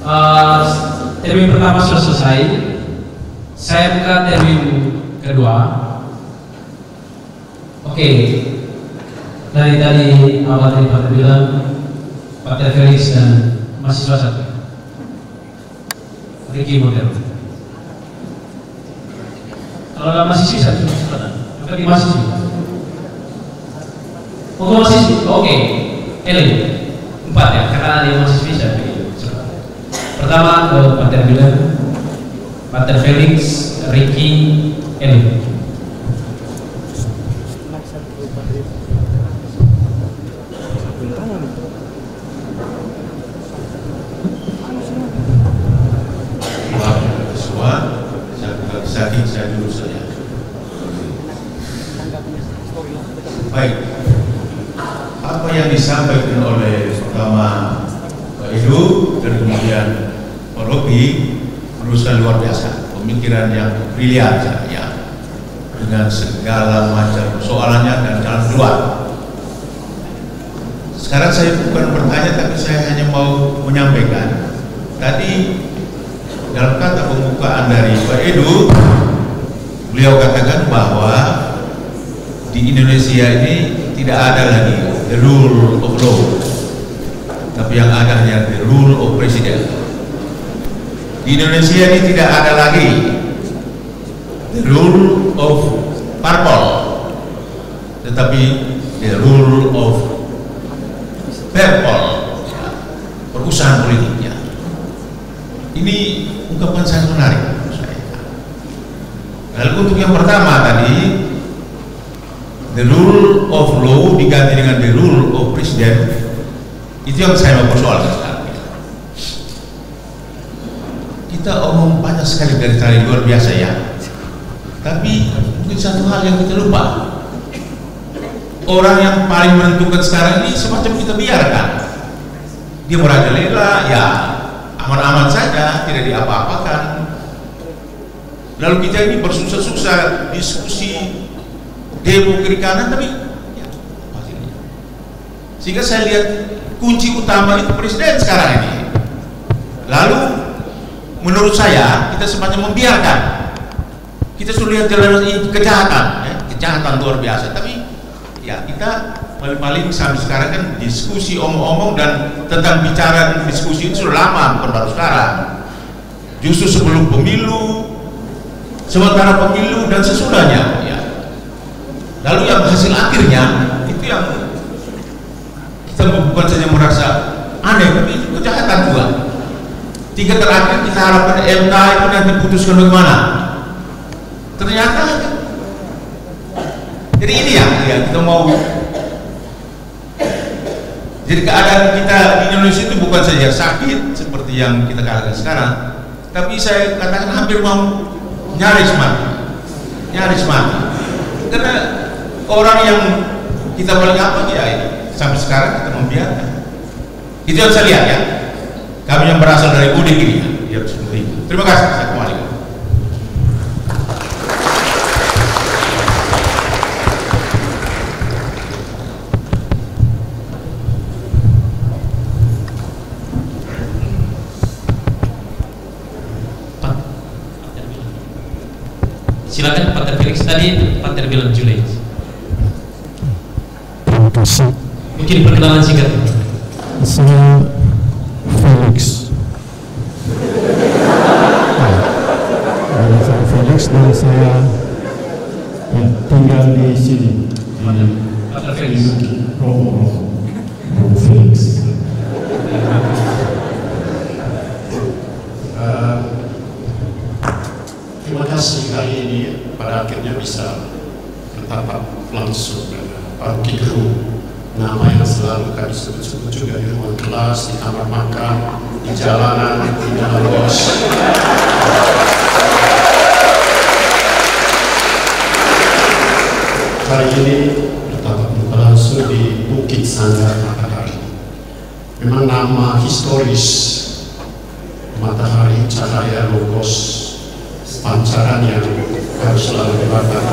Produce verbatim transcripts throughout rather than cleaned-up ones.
uh, termin pertama sudah selesai. Saya buka termin kedua. Oke. Okay. Dari tadi awal tadi Pak bilang Pak Felix dan mahasiswa satu. Ricky Model. Kalau nggak mahasiswa satu, bukan di mahasiswa. Untuk mahasiswa, oke. Eli, empat ya, karena ada yang mahasiswa saya pilih. Pertama ke Pak Bilang, Pak Felix, Ricky, Eli. Sakit saya dulu saja. Baik, apa yang disampaikan oleh pertama Pak Edu dan kemudian Pak Robi menurut saya luar biasa, pemikiran yang brilian ya, dengan segala macam soalannya dan jalan keluar. Sekarang saya bukan bertanya, tapi saya hanya mau menyampaikan tadi. Dalam kata pembukaan dari Pak Edu, beliau katakan bahwa di Indonesia ini tidak ada lagi the rule of law, tapi yang ada hanya the rule of president. Di Indonesia ini tidak ada lagi the rule of parpol, tetapi the rule of perpol, perusahaan politiknya. Ini ungkapan sangat menarik menurut saya. Lalu untuk yang pertama tadi, the rule of law diganti dengan the rule of president, itu yang saya mau persoalkan sekarang. Kita omong banyak sekali dari tadi luar biasa ya, tapi mungkin satu hal yang kita lupa, orang yang paling menentukan sekarang ini semacam kita biarkan dia merajalela ya, aman-aman saja, tidak diapa-apakan. Lalu kita ini bersusah-susah diskusi demo kiri kanan, tapi ya, hasilnya. Sehingga saya lihat kunci utama itu presiden sekarang ini. Lalu menurut saya kita semacam membiarkan. Kita sudah lihat jalan ini kejahatan, ya, kejahatan luar biasa. Tapi ya kita paling-paling sampai sekarang kan diskusi omong-omong dan tentang bicara dan diskusi itu sudah lama, bukan baru sekarang. Justru sebelum pemilu, sementara pemilu dan sesudahnya ya. Lalu yang hasil akhirnya itu yang kita bukan saja merasa aneh, tapi itu kejahatan juga. Tiga terakhir kita harapkan M K itu nanti putuskan bagaimana. Ternyata jadi ini ya, ya kita mau. Jadi keadaan kita di Indonesia itu bukan saja sakit seperti yang kita katakan sekarang, tapi saya katakan hampir mau nyaris mati, nyaris mati. Karena orang yang kita paling apa ya ini sampai sekarang kita membiarkan. Itu yang saya lihat ya. Kami yang berasal dari Udik ini ya, seperti itu. Terima kasih. Saya kembali. Silakan Pak Felix, tadi Pak bilang Julai. Terima kasih. Mungkin perkenalan singkat. Saya Felix. Nama saya Felix dan saya ya, tinggal di sini. Pak Felix. Robo Felix. Terima kasih kali ini pada akhirnya bisa bertatap langsung dengan Pak Kidru, nama yang selalu kami sebut-sebut juga di ruang kelas, di kamar makan, di jalanan, di dalam bos. Hari ini bertatap muka langsung di Bukit Sanggar Matahari. Memang nama historis Matahari Cahaya Logos, pancaran yang harus selalu dibakar.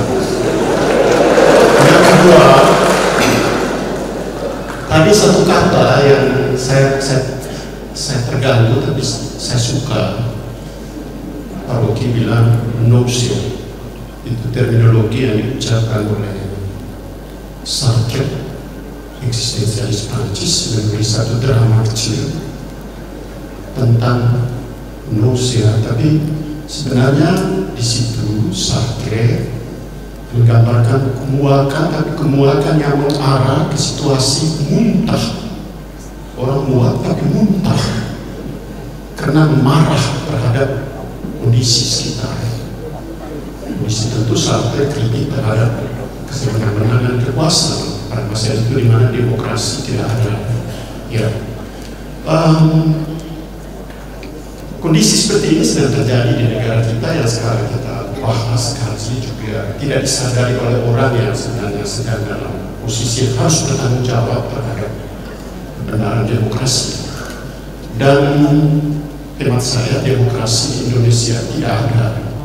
Yang kedua, tadi satu kata yang saya, saya saya terganggu, tapi saya suka Pak Rocky bilang notion. Itu terminologi yang diucapkan oleh Sartre, eksistensialis Prancis, menulis satu drama kecil tentang nausea. Tapi sebenarnya di situ Sartre menggambarkan kemuakan, tapi kemuakan yang mengarah ke situasi muntah. Orang muak tapi muntah karena marah terhadap kondisi sekitar. Kondisi tentu Sartre kritik terhadap kesemenangan kekuasaan pada masa itu di mana demokrasi tidak ada. Ya, um, kondisi seperti ini sedang terjadi di negara kita yang sekarang kita bahas kaji juga tidak disadari oleh orang yang sebenarnya sedang dalam posisi yang harus bertanggung jawab terhadap kebenaran demokrasi. Dan hemat saya, demokrasi di Indonesia tidak ada.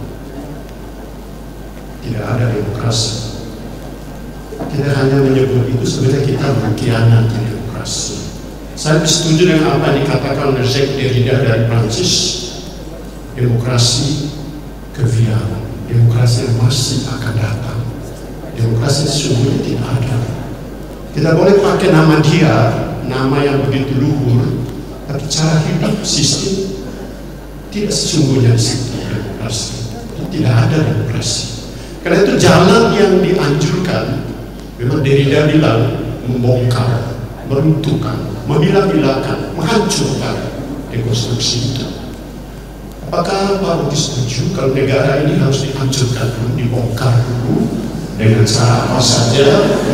Tidak ada demokrasi. Kita hanya menyebut itu sebenarnya kita mengkhianati demokrasi. Saya setuju dengan apa yang dikatakan oleh Jacques Derrida dari Prancis. Demokrasi kevian, demokrasi yang masih akan datang. Demokrasi sesungguhnya tidak ada. Kita boleh pakai nama dia, nama yang begitu luhur, tapi cara hidup sistem tidak sesungguhnya sistem demokrasi. Tidak ada demokrasi. Karena itu jalan yang dianjurkan, memang Derrida bilang membongkar, meruntuhkan, memilah-milahkan, menghancurkan rekonstruksi itu. Apakah Pak Rocky setuju kalau negara ini harus dihancurkan dulu, dibongkar dulu dengan cara apa saja?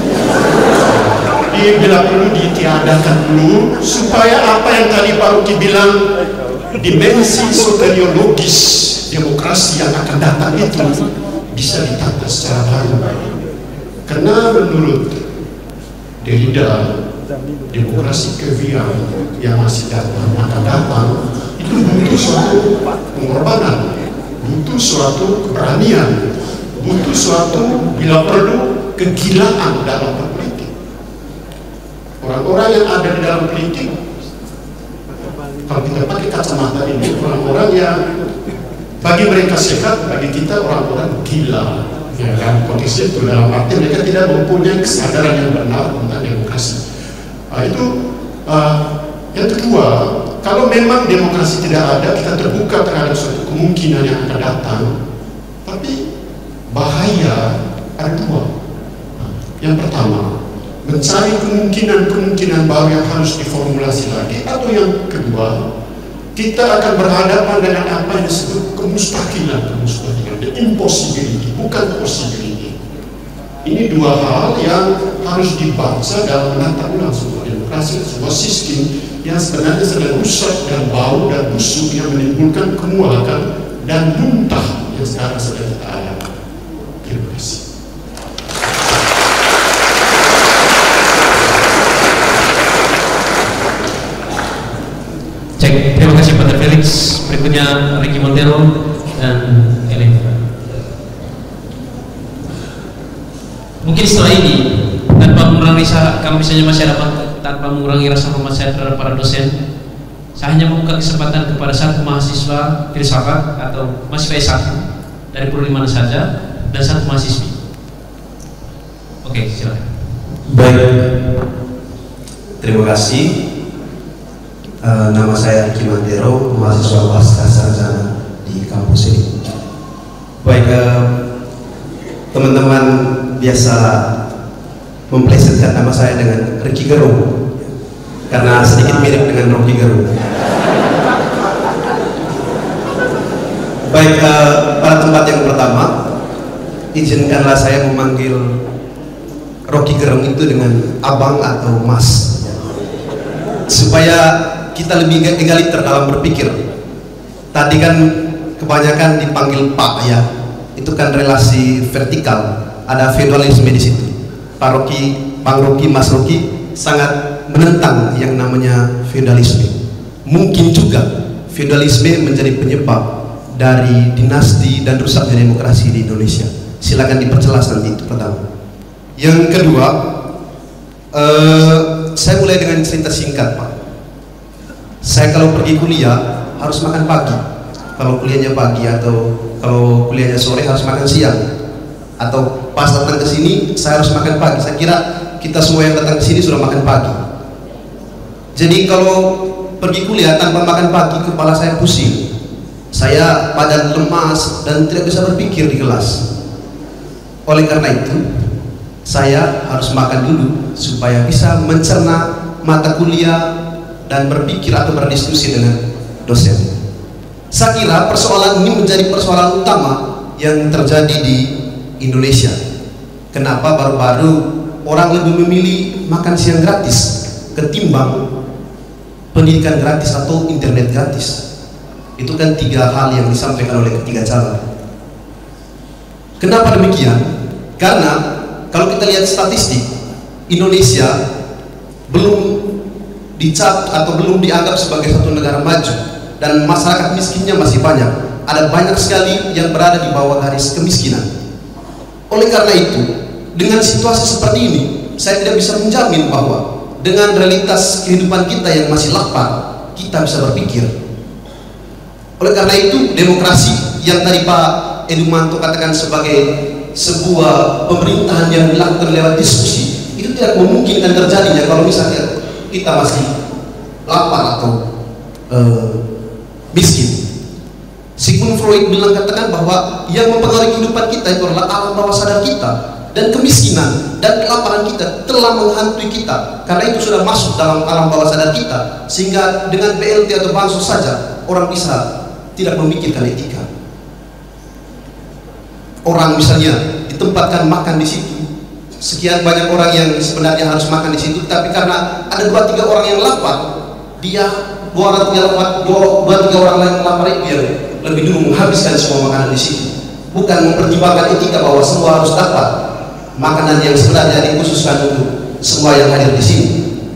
Bila perlu ditiadakan dulu supaya apa yang tadi Pak Rocky bilang, dimensi soteriologis demokrasi yang akan datang itu bisa ditata secara baru. Karena menurut Derrida, demokrasi kevian yang masih datang akan datang itu butuh suatu pengorbanan, butuh suatu keberanian, butuh suatu bila perlu kegilaan dalam berpolitik. Orang-orang yang ada di dalam politik, kalau kita pakai kacamata ini, orang-orang yang bagi mereka sehat, bagi kita orang-orang gila. Ya kan, kondisi itu dalam arti mereka tidak mempunyai kesadaran yang benar tentang demokrasi. Nah, itu uh, yang kedua, kalau memang demokrasi tidak ada, kita terbuka terhadap suatu kemungkinan yang akan datang. Tapi bahaya ada dua. Yang pertama, mencari kemungkinan-kemungkinan baru yang harus diformulasi lagi, atau yang kedua, kita akan berhadapan dengan apa yang disebut kemustahilan, kemustahilan, the impossibility, bukan possibility. Ini dua hal yang harus dibaca dalam menata ulang sebuah demokrasi, sebuah sistem yang sebenarnya sedang rusak dan bau dan busuk yang menimbulkan kemuakan dan muntah yang sekarang sedang kita alami. Terima kasih. Cek, terima kasih Pak Felix. Berikutnya Ricky Montero dan Ellen. Mungkin setelah ini, tanpa mengurangi kami saja masyarakat, tanpa mengurangi rasa hormat saya terhadap para dosen, saya hanya membuka kesempatan kepada satu mahasiswa filsafat atau mahasiswa S satu dari prodi mana saja dan satu mahasiswi. Oke, silakan. Baik, terima kasih. Uh, nama saya Ricky Montero, mahasiswa pasca sarjana di kampus ini. Baik, teman-teman uh, biasa memplesetkan nama saya dengan Ricky Gerung karena sedikit mirip dengan Rocky Gerung. Baik, uh, pada tempat yang pertama, izinkanlah saya memanggil Rocky Gerung itu dengan abang atau mas, supaya kita lebih egaliter dalam berpikir. Tadi kan kebanyakan dipanggil Pak ya, itu kan relasi vertikal, ada feudalisme di situ. Pak Rocky, Bang Rocky, Mas Rocky sangat menentang yang namanya feudalisme. Mungkin juga feudalisme menjadi penyebab dari dinasti dan rusaknya demokrasi di Indonesia. Silakan diperjelas nanti, itu pertama. Yang kedua, eh, saya mulai dengan cerita singkat Pak. Saya kalau pergi kuliah harus makan pagi. Kalau kuliahnya pagi atau kalau kuliahnya sore harus makan siang. Atau pas datang ke sini saya harus makan pagi. Saya kira kita semua yang datang ke sini sudah makan pagi. Jadi kalau pergi kuliah tanpa makan pagi, kepala saya pusing. Saya badan lemas dan tidak bisa berpikir di kelas. Oleh karena itu, saya harus makan dulu supaya bisa mencerna mata kuliah dan berpikir atau berdiskusi dengan dosen. Saya kira persoalan ini menjadi persoalan utama yang terjadi di Indonesia. Kenapa baru-baru orang lebih memilih makan siang gratis ketimbang pendidikan gratis atau internet gratis? Itu kan tiga hal yang disampaikan oleh ketiga calon. Kenapa demikian? Karena kalau kita lihat statistik, Indonesia belum dicap atau belum dianggap sebagai satu negara maju dan masyarakat miskinnya masih banyak. Ada banyak sekali yang berada di bawah garis kemiskinan. Oleh karena itu, dengan situasi seperti ini, saya tidak bisa menjamin bahwa dengan realitas kehidupan kita yang masih lapar, kita bisa berpikir. Oleh karena itu, demokrasi yang tadi Pak Edumanto katakan sebagai sebuah pemerintahan yang dilakukan lewat diskusi, itu tidak memungkinkan terjadinya kalau misalnya kita masih lapar atau uh, miskin. Sigmund Freud bilang katakan bahwa yang mempengaruhi kehidupan kita itu adalah alam bawah sadar kita, dan kemiskinan dan kelaparan kita telah menghantui kita karena itu sudah masuk dalam alam bawah sadar kita, sehingga dengan B L T atau bansos saja orang bisa tidak memikirkan etika. Orang misalnya ditempatkan makan di situ, sekian banyak orang yang sebenarnya harus makan di situ, tapi karena ada dua tiga orang yang lapar, dia dua tiga lapar, dua, dua tiga orang lain lapar itu yang lebih dulu menghabiskan semua makanan di situ, bukan mempertimbangkan etika bahwa semua harus dapat makanan yang sebenarnya dikhususkan untuk semua yang hadir di sini.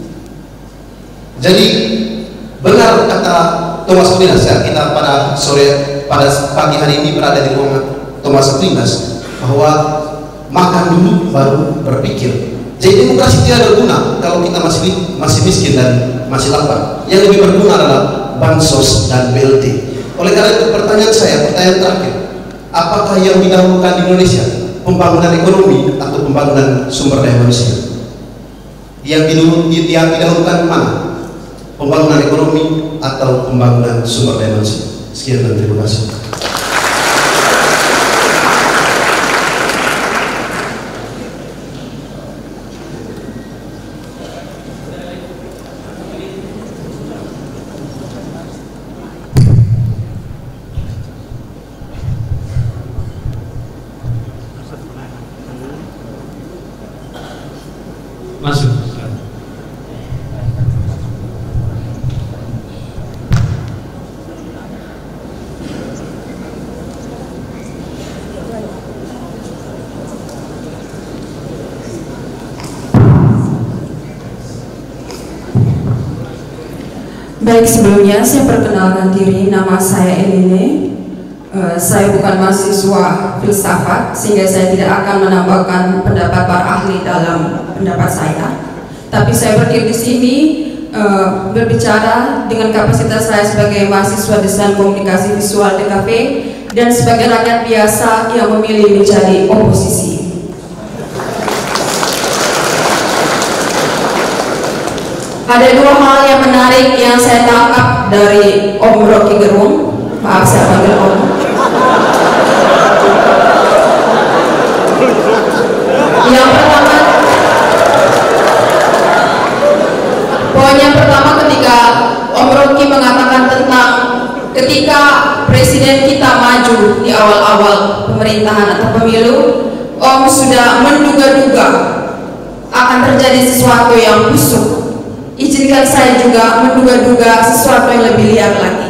Jadi benar kata Thomas Aquinas, ya, kita pada sore pada pagi hari ini berada di ruangan Thomas Aquinas, bahwa makan dulu baru berpikir. Jadi demokrasi tidak berguna kalau kita masih masih miskin dan masih lapar. Yang lebih berguna adalah bansos dan B L T. Oleh karena itu pertanyaan saya, pertanyaan terakhir, apakah yang didahulukan di Indonesia, pembangunan ekonomi atau pembangunan sumber daya manusia? Yang didahulukan mana? Pembangunan ekonomi atau pembangunan sumber daya manusia? Sekian dan terima kasih. Masuk. Baik, sebelumnya saya perkenalkan diri, nama saya Eline. Uh, saya bukan mahasiswa filsafat, sehingga saya tidak akan menambahkan pendapat para ahli dalam pendapat saya. Tapi saya berdiri di sini uh, berbicara dengan kapasitas saya sebagai mahasiswa desain komunikasi visual D K V dan sebagai rakyat biasa yang memilih menjadi oposisi. Ada dua hal yang menarik yang saya tangkap dari Om Rocky Gerung. Maaf saya panggil Om. Yang pertama, poin yang pertama ketika Om Rocky mengatakan tentang ketika presiden kita maju di awal-awal pemerintahan atau pemilu, Om sudah menduga-duga akan terjadi sesuatu yang busuk. Izinkan saya juga menduga-duga sesuatu yang lebih liar lagi.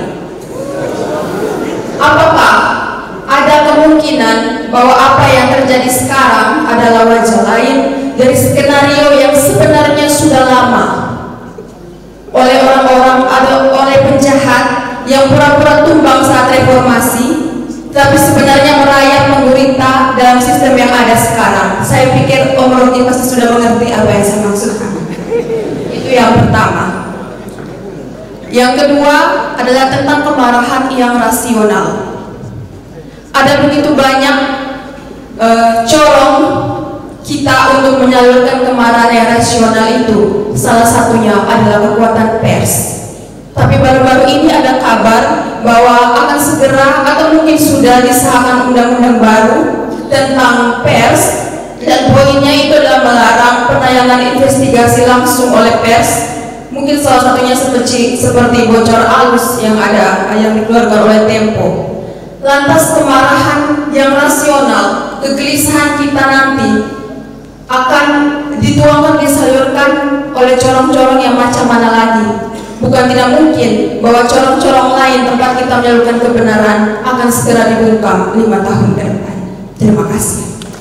Apakah ada kemungkinan bahwa apa yang terjadi sekarang adalah wajah lain dari skenario yang sebenarnya sudah lama oleh orang-orang atau oleh penjahat yang pura-pura tumbang saat reformasi, tapi sebenarnya merayap menggurita dalam sistem yang ada sekarang? Saya pikir Om Rocky pasti sudah mengerti apa yang saya maksudkan. Itu yang pertama. Yang kedua adalah tentang kemarahan yang rasional. Ada begitu banyak uh, corong kita untuk menyalurkan kemarahan yang rasional itu. Salah satunya adalah kekuatan pers. Tapi baru-baru ini ada kabar bahwa akan segera atau mungkin sudah disahkan undang-undang baru tentang pers, dan poinnya itu adalah melarang penayangan investigasi langsung oleh pers. Mungkin salah satunya seperti seperti bocor alus yang ada yang dikeluarkan oleh Tempo. Lantas kemarahan yang rasional, kegelisahan kita nanti akan dituangkan, disalurkan oleh corong-corong yang macam mana lagi. Bukan tidak mungkin bahwa corong-corong lain tempat kita menyalurkan kebenaran akan segera dibungkam lima tahun ke depan. Terima kasih.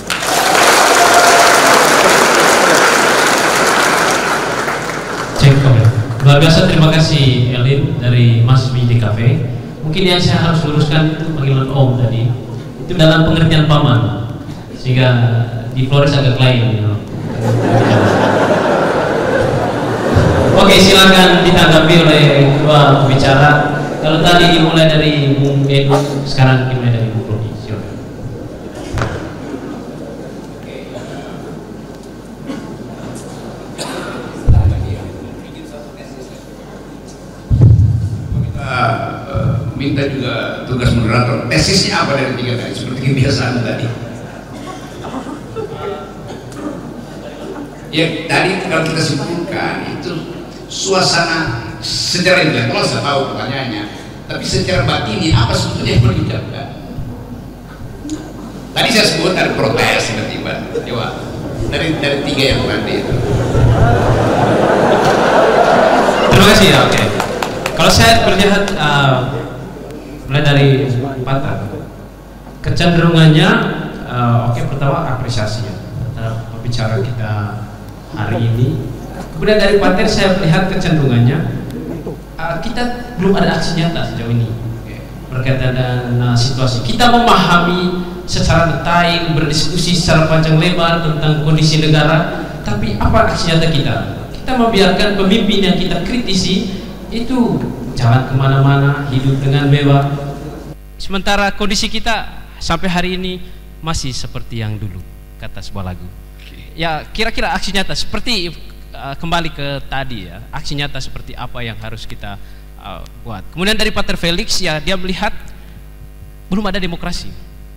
Cek komen. Luar biasa, terima kasih Elin dari mahasiswi D K V. Mungkin yang saya harus luruskan itu panggilan Om tadi. Itu dalam pengertian paman, sehingga di Flores agak lain. You know. Oke, silakan ditanggapi oleh kedua pembicara. Kalau tadi dimulai dari Bung Edu, sekarang dimulai dari Bung Rocky. Silakan. Minta juga tugas moderator, tesisnya apa dari tiga tadi, seperti kebiasaan tadi. Ya tadi kalau kita simpulkan itu suasana secara intelektual saya tahu pertanyaannya, tapi secara batinnya apa sebetulnya yang perlu diucapkan? Tadi saya sebut ada protes tiba-tiba, coba dari dari tiga yang tadi itu. Terima kasih ya. Oke. Kalau saya melihat uh, mulai dari Patra, kecenderungannya uh, oke okay, pertama apresiasi ya terhadap pembicara kita hari ini. Kemudian dari Pater saya melihat kecenderungannya uh, kita belum ada aksi nyata sejauh ini berkaitan dengan uh, situasi. Kita memahami secara detail, berdiskusi secara panjang lebar tentang kondisi negara, tapi apa aksi nyata kita? Kita membiarkan pemimpin yang kita kritisi itu jalan kemana-mana, hidup dengan bebas. Sementara kondisi kita sampai hari ini masih seperti yang dulu, kata sebuah lagu. Ya kira-kira aksi nyata seperti uh, kembali ke tadi ya, aksi nyata seperti apa yang harus kita uh, buat. Kemudian dari Pater Felix ya, dia melihat belum ada demokrasi.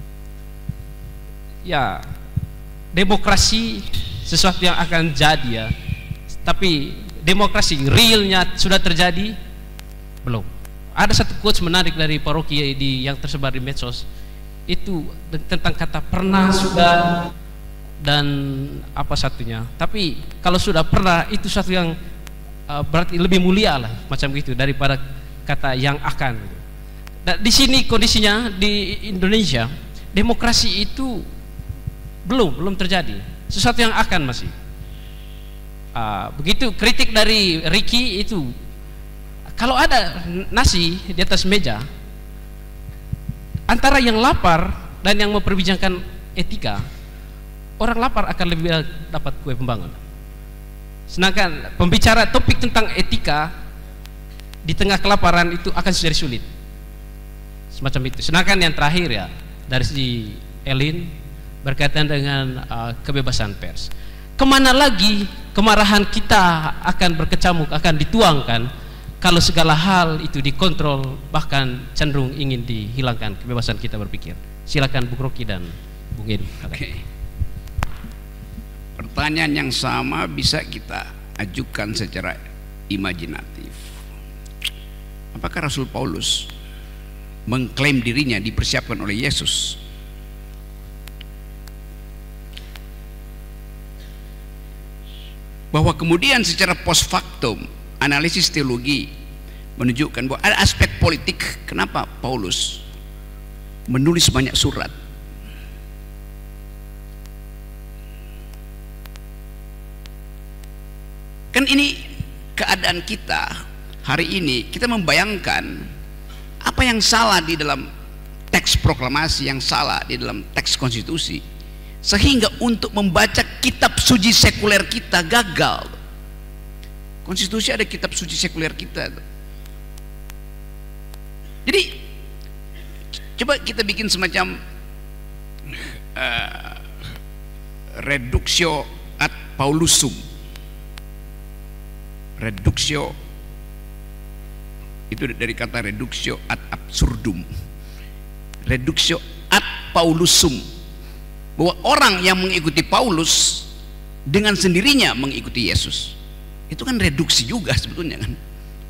Ya demokrasi sesuatu yang akan jadi ya, tapi demokrasi realnya sudah terjadi belum. Ada satu quotes menarik dari paroki di yang tersebar di medsos itu tentang kata pernah, sudah, dan apa satunya. Tapi kalau sudah pernah itu satu yang uh, berarti lebih mulia lah macam gitu daripada kata yang akan. Dan di sini kondisinya di Indonesia demokrasi itu belum belum terjadi, sesuatu yang akan masih. Uh, begitu kritik dari Ricky itu, kalau ada nasi di atas meja antara yang lapar dan yang memperbincangkan etika, orang lapar akan lebih dapat kue pembangun. Sedangkan pembicara topik tentang etika di tengah kelaparan itu akan jadi sulit, semacam itu. Sedangkan yang terakhir ya dari si Elin berkaitan dengan uh, kebebasan pers. Kemana lagi kemarahan kita akan berkecamuk, akan dituangkan kalau segala hal itu dikontrol, bahkan cenderung ingin dihilangkan kebebasan kita berpikir. Silakan Bung Rocky dan Bung Edu. Oke. Okay. Pertanyaan yang sama bisa kita ajukan secara imajinatif. Apakah Rasul Paulus mengklaim dirinya dipersiapkan oleh Yesus? Bahwa kemudian secara post factum analisis teologi menunjukkan bahwa ada aspek politik kenapa Paulus menulis banyak surat. Kan ini keadaan kita hari ini, kita membayangkan apa yang salah di dalam teks proklamasi, yang salah di dalam teks konstitusi, sehingga untuk membaca kitab suci sekuler kita gagal. Konstitusi ada kitab suci sekuler kita. coba kita bikin semacam uh, reductio ad Paulusum. Reductio itu dari kata reductio ad absurdum. Reductio ad Paulusum, bahwa orang yang mengikuti Paulus dengan sendirinya mengikuti Yesus. Itu kan reduksi juga sebetulnya kan.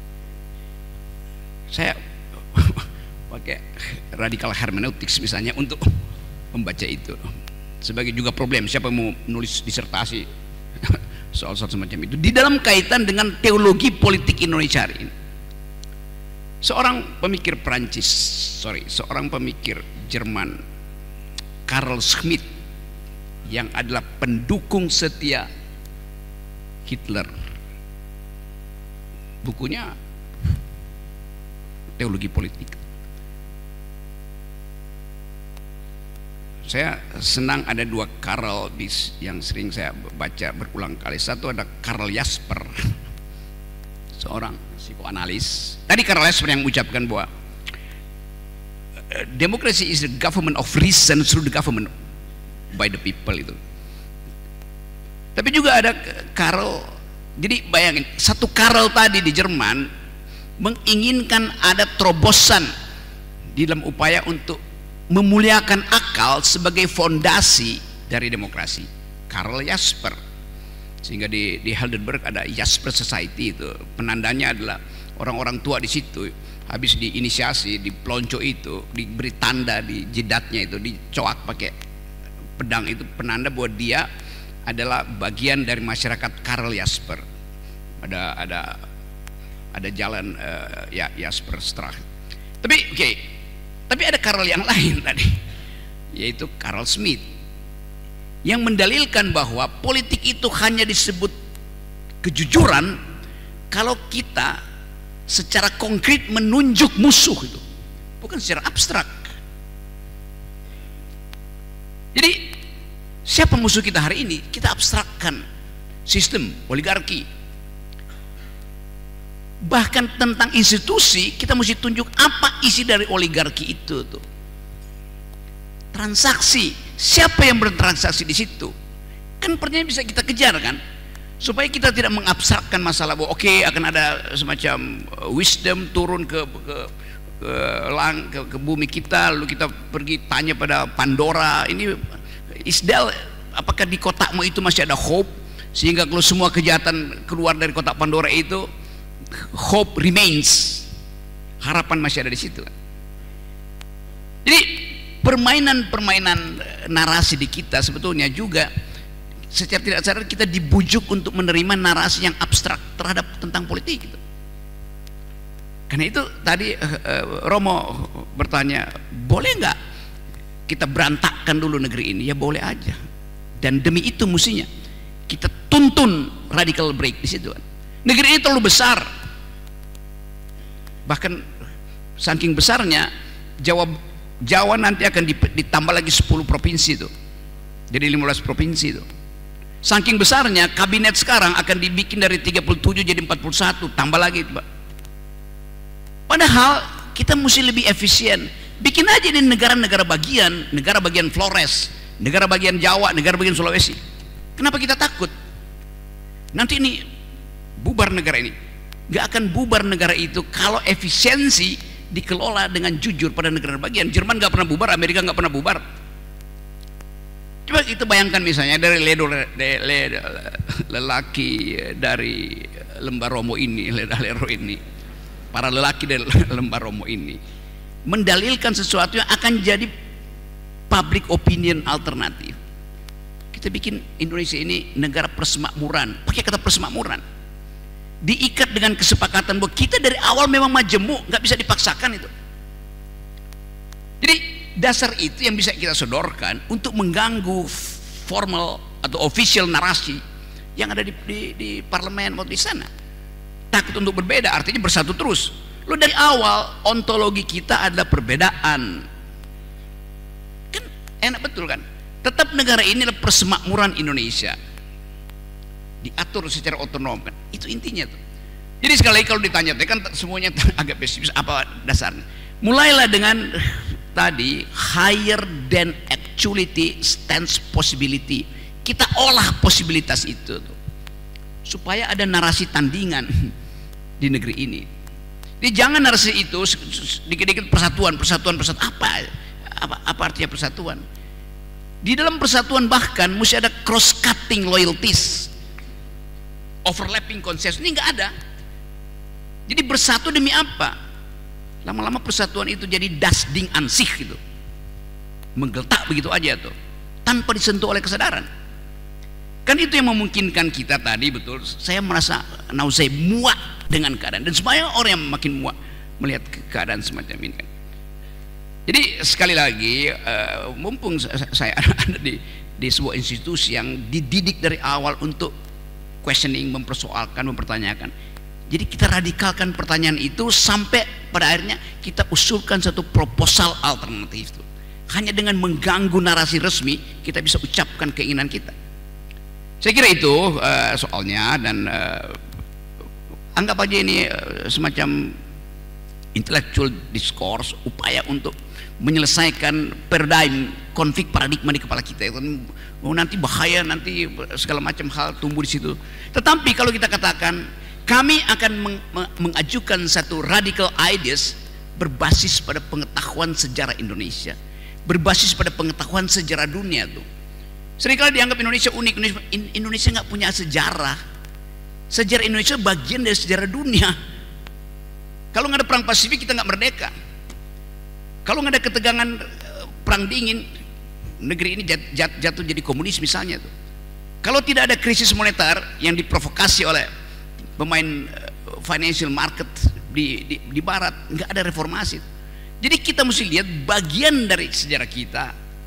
Saya pakai radikal hermeneutics misalnya untuk membaca itu sebagai juga problem. Siapa yang mau menulis disertasi soal-soal semacam itu di dalam kaitan dengan teologi politik Indonesia hari ini. Seorang pemikir Prancis, sorry, seorang pemikir Jerman, Carl Schmitt, yang adalah pendukung setia Hitler, bukunya teologi politik. Saya senang ada dua Karl yang sering saya baca berulang kali. Satu ada Karl Jasper, seorang psikoanalis. Tadi Karl Jasper yang mengucapkan bahwa democracy is the government of reason through the government by the people itu. Tapi juga ada Karl, jadi bayangin satu Karl tadi di Jerman menginginkan ada terobosan di dalam upaya untuk memuliakan akal sebagai fondasi dari demokrasi. Karl Jasper, sehingga di, di Heidelberg ada Jasper Society, itu penandanya adalah orang-orang tua di situ habis diinisiasi, dipelonco itu diberi tanda di jidatnya itu, dicoak pakai pedang, itu penanda bahwa dia adalah bagian dari masyarakat Karl Jasper. Ada ada ada jalan uh, ya Jasper Straat. Tapi oke, okay. Tapi ada Karl yang lain tadi, yaitu Carl Schmitt, yang mendalilkan bahwa politik itu hanya disebut kejujuran kalau kita secara konkret menunjuk musuh itu, bukan secara abstrak. Jadi siapa musuh kita hari ini? Kita abstrakkan sistem oligarki. Bahkan tentang institusi kita mesti tunjuk apa isi dari oligarki itu tuh. Transaksi, siapa yang bertransaksi di situ? Kan pertanyaan bisa kita kejar kan? Supaya kita tidak mengabstrakkan masalah bahwa oke okay, akan ada semacam wisdom turun ke ke ke, lang, ke ke bumi kita, lalu kita pergi tanya pada Pandora, ini Isdal, apakah di kotakmu itu masih ada hope, sehingga kalau semua kejahatan keluar dari kotak Pandora itu hope remains, harapan masih ada di situ. Jadi permainan-permainan narasi di kita sebetulnya juga secara tidak sadar kita dibujuk untuk menerima narasi yang abstrak terhadap tentang politik gitu. Karena itu tadi uh, Romo bertanya, boleh nggak kita berantakkan dulu negeri ini? Ya boleh aja. Dan demi itu mestinya kita tuntun radical break di situ kan. Negeri ini terlalu besar, bahkan saking besarnya Jawa Jawa nanti akan ditambah lagi sepuluh provinsi itu, jadi lima belas provinsi itu. Saking besarnya kabinet sekarang akan dibikin dari tiga puluh tujuh jadi empat puluh satu, tambah lagi Pak. Padahal kita mesti lebih efisien, bikin aja di negara-negara bagian, negara bagian Flores, negara bagian Jawa, negara bagian Sulawesi. Kenapa kita takut? Nanti ini bubar negara ini. Gak akan bubar negara itu kalau efisiensi dikelola dengan jujur pada negara bagian. Jerman gak pernah bubar, Amerika gak pernah bubar. Coba kita bayangkan misalnya dari ledo, le, le, lelaki dari Lembah Romo ini, Leda-Lero ini, para lelaki dari Lembah Romo ini mendalilkan sesuatu yang akan jadi public opinion alternatif. Kita bikin Indonesia ini negara persemakmuran, pakai kata persemakmuran, diikat dengan kesepakatan bahwa kita dari awal memang majemuk, nggak bisa dipaksakan itu. Jadi dasar itu yang bisa kita sodorkan untuk mengganggu formal atau official narasi yang ada di, di, di parlemen atau di sana. Takut untuk berbeda artinya bersatu terus. Lo dari awal ontologi kita adalah perbedaan, kan enak betul kan? Tetap negara ini adalah persemakmuran Indonesia, diatur secara otonom kan, itu intinya tuh. Jadi sekali lagi kalau ditanya kan semuanya agak pesimis, apa dasarnya? Mulailah dengan tadi, higher than actuality stands possibility. Kita olah posibilitas itu tuh, supaya ada narasi tandingan di negeri ini. Jadi jangan narasi itu dikit-dikit persatuan, persatuan, persatuan. Apa, apa, apa artinya persatuan? Di dalam persatuan bahkan mesti ada cross-cutting loyalties, overlapping consensus. Ini nggak ada. Jadi bersatu demi apa? Lama-lama persatuan itu jadi das ding ansih gitu, menggeletak begitu aja tuh, tanpa disentuh oleh kesadaran. Kan itu yang memungkinkan kita tadi, betul. Saya merasa nausai, muak dengan keadaan, dan semuanya orang yang makin muak melihat keadaan semacam ini kan. Jadi sekali lagi, uh, mumpung saya ada di, di sebuah institusi yang dididik dari awal untuk questioning, mempersoalkan, mempertanyakan. Jadi kita radikalkan pertanyaan itu sampai pada akhirnya kita usulkan satu proposal alternatif itu. Hanya dengan mengganggu narasi resmi kita bisa ucapkan keinginan kita. Saya kira itu uh, soalnya, dan uh, anggap aja ini uh, semacam intellectual discourse, upaya untuk menyelesaikan paradigm konflik paradigma di kepala kita. Oh, nanti bahaya, nanti segala macam hal tumbuh di situ. Tetapi kalau kita katakan kami akan meng mengajukan satu radical ideas berbasis pada pengetahuan sejarah Indonesia, berbasis pada pengetahuan sejarah dunia tuh. Seringkali dianggap Indonesia unik. Indonesia nggak punya sejarah. Sejarah Indonesia bagian dari sejarah dunia. Kalau nggak ada perang Pasifik kita nggak merdeka. Kalau nggak ada ketegangan perang dingin, negeri ini jat, jat, jatuh jadi komunis misalnya tuh. Kalau tidak ada krisis moneter yang diprovokasi oleh pemain financial market di, di, di barat, nggak ada reformasi. Jadi kita mesti lihat bagian dari sejarah kita.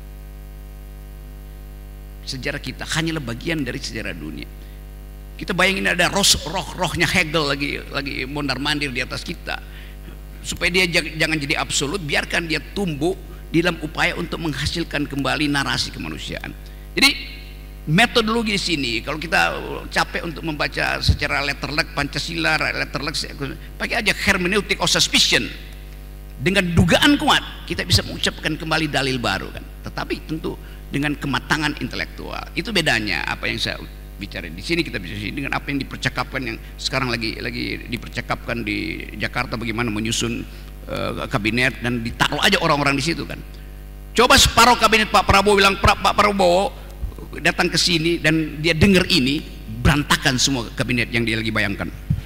Sejarah kita hanyalah bagian dari sejarah dunia. Kita bayangin ada roh, roh rohnya Hegel lagi lagi mondar mandir di atas kita, supaya dia jangan jadi absolut, biarkan dia tumbuh di dalam upaya untuk menghasilkan kembali narasi kemanusiaan. Jadi metodologi di sini, kalau kita capek untuk membaca secara letterlek Pancasila, letterlek, pakai aja hermeneutic of suspicion. Dengan dugaan kuat kita bisa mengucapkan kembali dalil baru kan, tetapi tentu dengan kematangan intelektual. Itu bedanya apa yang saya bicara di sini, kita bisa dengan apa yang dipercakapkan, yang sekarang lagi lagi dipercakapkan di Jakarta, bagaimana menyusun uh, kabinet dan ditaruh aja orang-orang di situ kan. Coba separuh kabinet Pak Prabowo bilang, Pak Prabowo datang ke sini dan dia dengar ini, berantakan semua kabinet yang dia lagi bayangkan.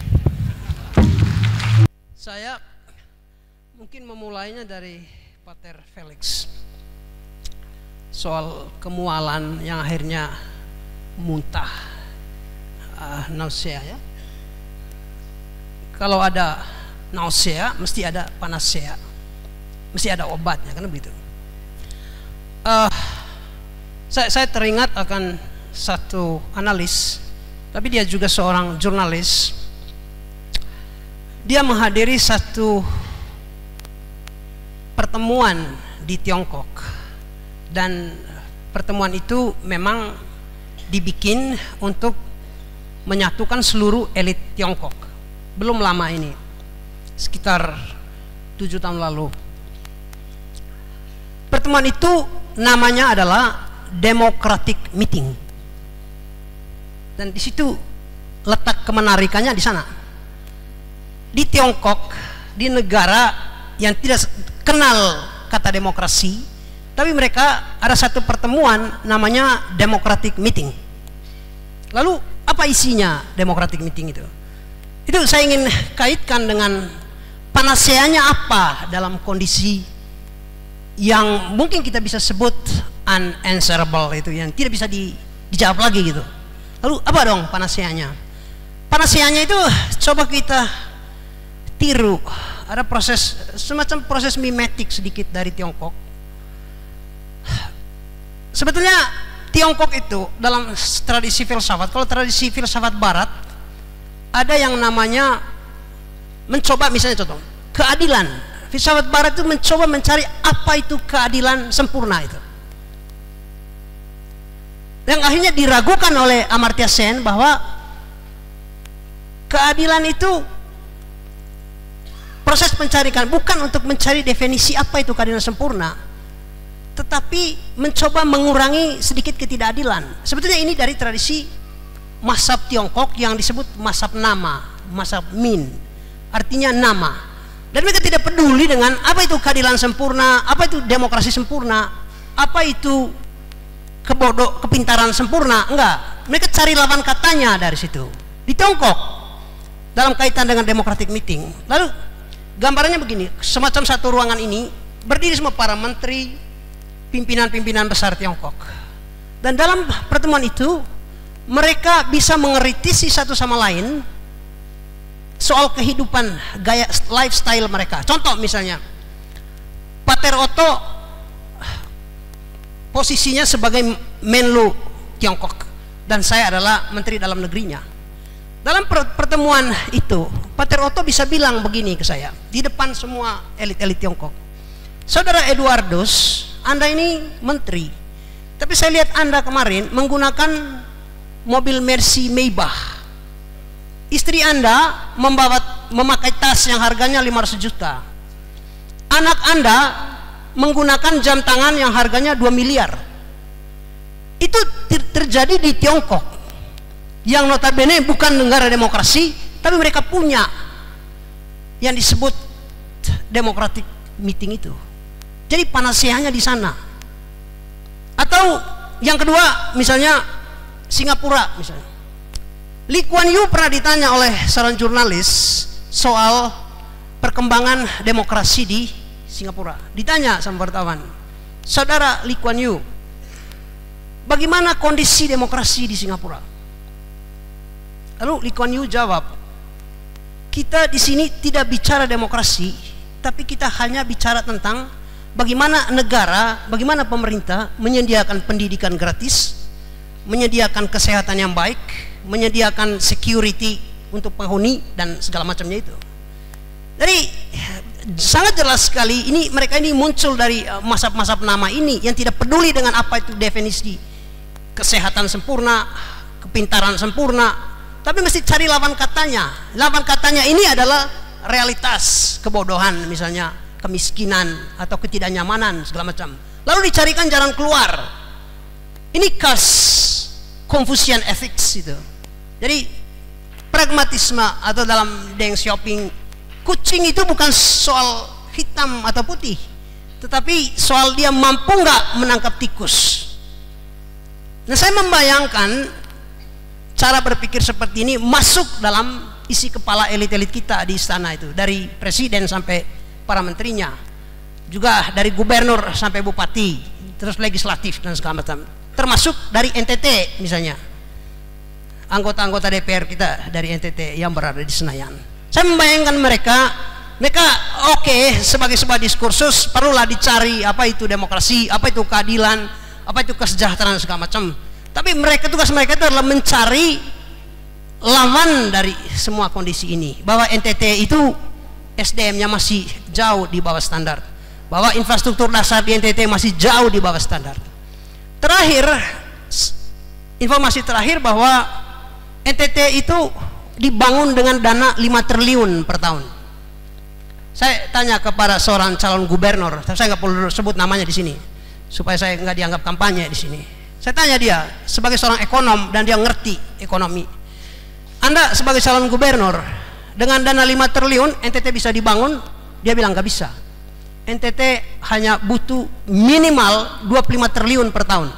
Saya mungkin memulainya dari Pater Felix soal kemualan yang akhirnya muntah, uh, nausea ya. Kalau ada nausea mesti ada panacea, mesti ada obatnya, kan begitu. Uh, saya, saya teringat akan satu analis, tapi dia juga seorang jurnalis. Dia menghadiri satu pertemuan di Tiongkok, dan pertemuan itu memang dibikin untuk menyatukan seluruh elit Tiongkok. Belum lama ini, sekitar tujuh tahun lalu. Pertemuan itu namanya adalah Democratic Meeting, dan di situ letak kemenarikannya di sana. Di Tiongkok, di negara yang tidak kenal kata demokrasi, tapi mereka ada satu pertemuan namanya Democratic Meeting. Lalu apa isinya Democratic Meeting itu? Itu saya ingin kaitkan dengan panaseanya apa dalam kondisi yang mungkin kita bisa sebut unanswerable, itu yang tidak bisa di, dijawab lagi gitu. Lalu apa dong panaseanya? Panaseanya itu coba kita tiru. Ada proses, semacam proses mimetik sedikit dari Tiongkok. Sebetulnya Tiongkok itu dalam tradisi filsafat, kalau tradisi filsafat barat ada yang namanya mencoba, misalnya contoh keadilan. Filsafat barat itu mencoba mencari apa itu keadilan sempurna itu, yang akhirnya diragukan oleh Amartya Sen bahwa keadilan itu proses pencarian bukan untuk mencari definisi apa itu keadilan sempurna, tetapi mencoba mengurangi sedikit ketidakadilan. Sebetulnya ini dari tradisi mazhab Tiongkok yang disebut mazhab nama, mazhab Min, artinya nama. Dan mereka tidak peduli dengan apa itu keadilan sempurna, apa itu demokrasi sempurna, apa itu kebodoh, kepintaran sempurna. Enggak, mereka cari lawan katanya dari situ di Tiongkok dalam kaitan dengan democratic meeting. Lalu gambarannya begini, semacam satu ruangan ini berdiri semua para menteri, pimpinan-pimpinan besar Tiongkok, dan dalam pertemuan itu mereka bisa mengkritisi satu sama lain soal kehidupan, gaya lifestyle mereka. Contoh misalnya Pater Otto posisinya sebagai Menlu Tiongkok dan saya adalah menteri dalam negerinya. Dalam pertemuan itu Pater Otto bisa bilang begini ke saya di depan semua elit-elit Tiongkok, "Saudara Eduardus, Anda ini menteri, tapi saya lihat Anda kemarin menggunakan mobil Mercy Maybach. Istri Anda membawa memakai tas yang harganya lima ratus juta. Anak Anda menggunakan jam tangan yang harganya dua miliar. Itu ter terjadi di Tiongkok yang notabene bukan negara demokrasi, tapi mereka punya yang disebut democratic meeting itu. Jadi panasiahnya di sana. Atau yang kedua misalnya Singapura misalnya. Lee Kuan Yew pernah ditanya oleh seorang jurnalis soal perkembangan demokrasi di Singapura. Ditanya sama wartawan, "Saudara Lee Kuan Yew, bagaimana kondisi demokrasi di Singapura?" Lalu Lee Kuan Yew jawab, "Kita di sini tidak bicara demokrasi, tapi kita hanya bicara tentang bagaimana negara, bagaimana pemerintah menyediakan pendidikan gratis, menyediakan kesehatan yang baik, menyediakan security untuk penghuni dan segala macamnya itu." Jadi sangat jelas sekali ini mereka ini muncul dari mazhab-mazhab nama ini yang tidak peduli dengan apa itu definisi kesehatan sempurna, kepintaran sempurna, tapi mesti cari lawan katanya. Lawan katanya ini adalah realitas kebodohan, misalnya kemiskinan atau ketidaknyamanan segala macam. Lalu dicarikan jalan keluar. Ini khas Confucian ethics itu. Jadi pragmatisme atau dalam Deng Xiaoping, kucing itu bukan soal hitam atau putih, tetapi soal dia mampu nggak menangkap tikus. Nah, saya membayangkan cara berpikir seperti ini masuk dalam isi kepala elit-elit kita di istana itu, dari presiden sampai para menterinya, juga dari gubernur sampai bupati, terus legislatif dan segala macam, termasuk dari N T T misalnya. Anggota-anggota D P R kita dari N T T yang berada di Senayan. Saya membayangkan mereka, mereka oke okay, sebagai sebuah diskursus perlulah dicari apa itu demokrasi, apa itu keadilan, apa itu kesejahteraan segala macam. Tapi mereka, tugas mereka itu adalah mencari lawan dari semua kondisi ini. Bahwa N T T itu S D M-nya masih jauh di bawah standar, bahwa infrastruktur dasar di N T T masih jauh di bawah standar. Terakhir, informasi terakhir bahwa N T T itu dibangun dengan dana lima triliun per tahun. Saya tanya kepada seorang calon gubernur, saya nggak perlu sebut namanya di sini supaya saya nggak dianggap kampanye di sini. Saya tanya dia sebagai seorang ekonom dan dia ngerti ekonomi. Anda sebagai calon gubernur dengan dana lima triliun N T T bisa dibangun? Dia bilang nggak bisa. N T T hanya butuh minimal dua puluh lima triliun per tahun.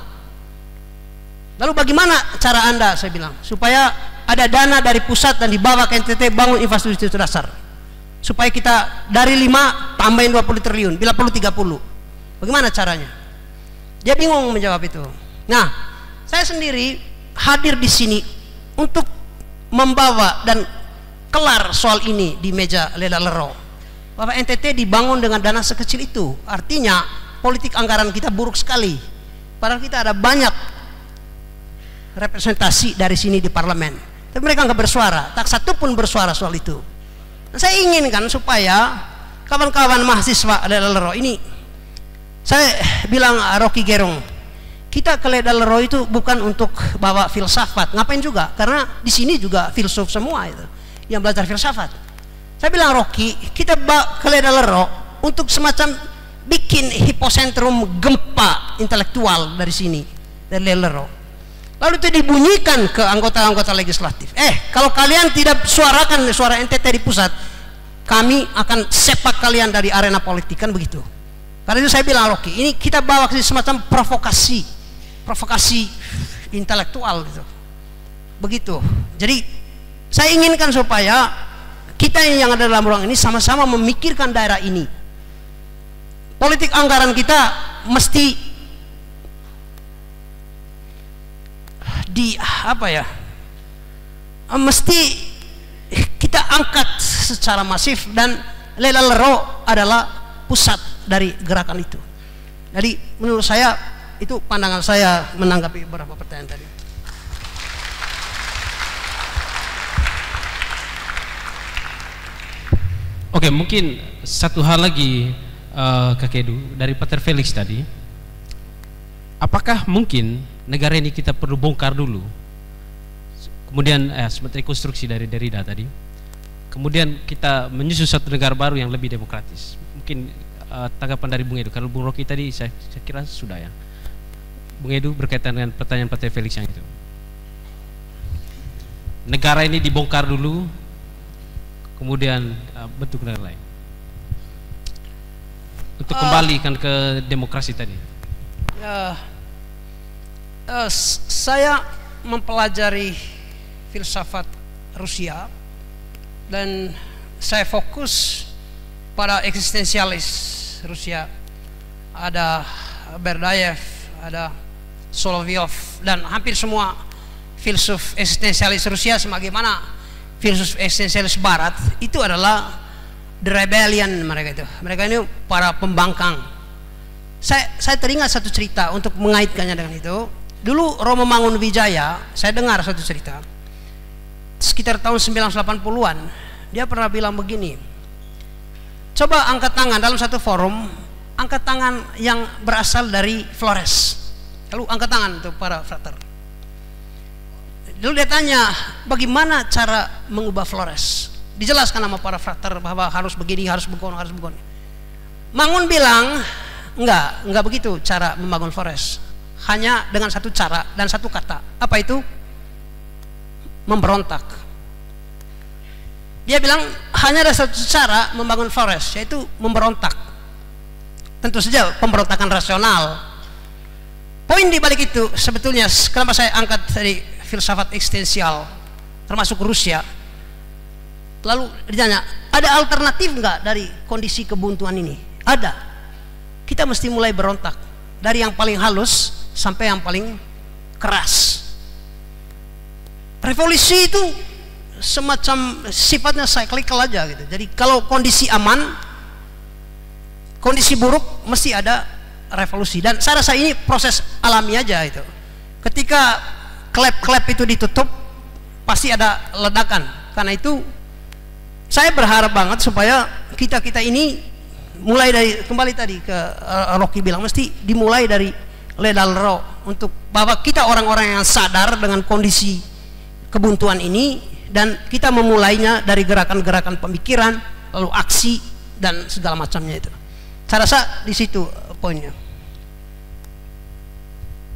Lalu bagaimana cara Anda, saya bilang, supaya ada dana dari pusat dan dibawa ke N T T bangun infrastruktur dasar, supaya kita dari lima tambahin dua puluh triliun, bila perlu tiga puluh. Bagaimana caranya? Dia bingung menjawab itu. Nah, saya sendiri hadir di sini untuk membawa dan kelar soal ini di meja Leda Lero, bahwa N T T dibangun dengan dana sekecil itu. Artinya politik anggaran kita buruk sekali, padahal kita ada banyak representasi dari sini di parlemen, tapi mereka nggak bersuara, tak satu pun bersuara soal itu. Nah, saya inginkan supaya kawan-kawan mahasiswa Leda Lero ini, saya bilang Rocky Gerung, kita ke Leda Lero itu bukan untuk bawa filsafat, ngapain juga, karena di sini juga filsuf semua itu yang belajar filsafat. Saya bilang, Rocky, kita bawa ke Ledalero untuk semacam bikin hipocentrum gempa intelektual dari sini, dari Ledalero. Lalu itu dibunyikan ke anggota-anggota legislatif. Eh, kalau kalian tidak suarakan suara N T T di pusat, kami akan sepak kalian dari arena politik, kan begitu. Karena itu saya bilang, Rocky, ini kita bawa ke semacam provokasi, provokasi intelektual gitu. Begitu. Jadi saya inginkan supaya kita yang ada dalam ruang ini sama-sama memikirkan daerah ini. Politik anggaran kita mesti di apa ya? Mesti kita angkat secara masif, dan Ledalero adalah pusat dari gerakan itu. Jadi menurut saya itu pandangan saya menanggapi beberapa pertanyaan tadi. Oke, mungkin satu hal lagi, uh, Kak Edu, dari Pater Felix tadi, apakah mungkin negara ini kita perlu bongkar dulu, kemudian eh, seperti konstruksi dari Derrida tadi, kemudian kita menyusun satu negara baru yang lebih demokratis? Mungkin uh, tanggapan dari Bung Edu. Kalau Bung Rocky tadi saya, saya kira sudah ya. Bung Edu berkaitan dengan pertanyaan Pater Felix yang itu, negara ini dibongkar dulu, kemudian uh, bentuk negara lain untuk uh, kembali kan ke demokrasi tadi. Uh, uh, saya mempelajari filsafat Rusia dan saya fokus pada eksistensialis Rusia. Ada Berdayev, ada Solovyov, dan hampir semua filsuf eksistensialis Rusia sebagaimana filsuf eksistensialis Barat itu adalah the rebellion mereka itu. Mereka ini para pembangkang. Saya saya teringat satu cerita untuk mengaitkannya dengan itu. Dulu Romo Mangunwijaya, saya dengar satu cerita. Sekitar tahun sembilan ratus delapan puluhan, dia pernah bilang begini. Coba angkat tangan dalam satu forum, angkat tangan yang berasal dari Flores. Lalu angkat tangan untuk para frater. Dulu dia tanya, bagaimana cara mengubah Flores? Dijelaskan sama para frater bahwa harus begini, harus begono, harus begono. Mangun bilang, enggak, enggak begitu cara membangun Flores. Hanya dengan satu cara dan satu kata. Apa itu? Memberontak. Dia bilang hanya ada satu cara membangun Flores, yaitu memberontak. Tentu saja pemberontakan rasional. Poin di balik itu sebetulnya kenapa saya angkat dari filsafat eksistensial termasuk Rusia. Lalu ditanya, ada alternatif enggak dari kondisi kebuntuan ini? Ada. Kita mesti mulai berontak dari yang paling halus sampai yang paling keras. Revolusi itu semacam sifatnya cyclical aja gitu. Jadi kalau kondisi aman, kondisi buruk, mesti ada revolusi. Dan saya rasa ini proses alami aja itu. Ketika klep-klep itu ditutup, pasti ada ledakan. Karena itu saya berharap banget supaya kita-kita ini mulai dari, kembali tadi ke uh, Rocky bilang, mesti dimulai dari Ledalero, untuk bahwa kita orang-orang yang sadar dengan kondisi kebuntuan ini, dan kita memulainya dari gerakan-gerakan pemikiran, lalu aksi dan segala macamnya itu. Saya rasa di situ poinnya.